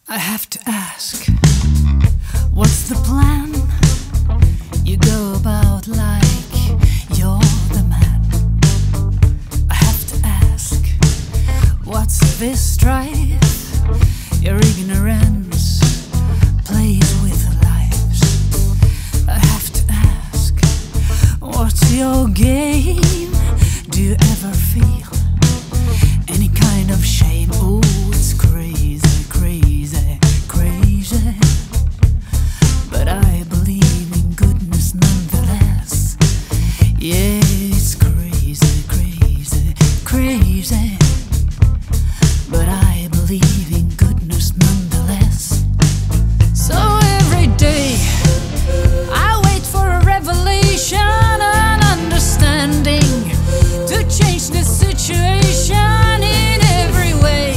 I have to ask, what's the plan? You go about like you're the man. I have to ask, what's this strife? Your ignorance plays with our lives. I have to ask, what's your game? Do you ever feel any kind of shame? Oh, it's crazy, crazy, crazy. But I believe in goodness nonetheless. Yeah, it's crazy, crazy, crazy. But I believe in goodness nonetheless. So every day I wait for a revelation, an understanding to change the situation in every way.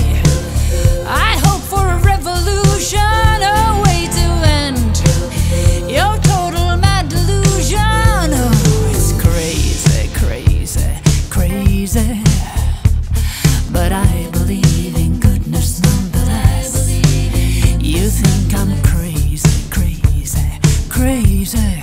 I hope for a revolution, a way to end your total mad delusion. Oh, it's crazy, crazy, crazy. But I believe in goodness nonetheless. You think I'm crazy, crazy, crazy.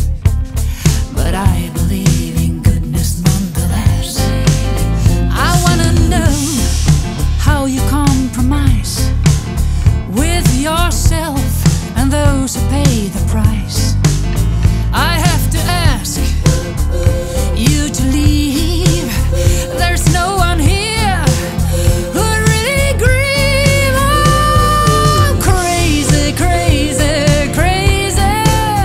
But I believe in goodness nonetheless. I wanna know how you compromise with yourself and those who pay the price. I have to ask you to leave. There's no one here who really grieve. Oh, crazy, crazy, crazy.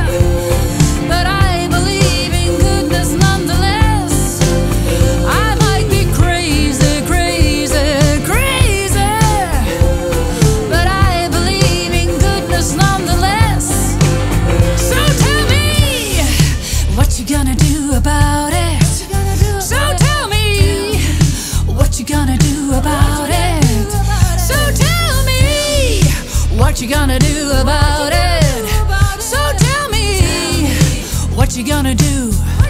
But I believe in goodness nonetheless. I might be crazy, crazy, crazy. But I believe in goodness nonetheless. So tell me, what you gonna do about it? So tell me, what you gonna do about it? So tell me, what you gonna do about it? So tell me, what you gonna do?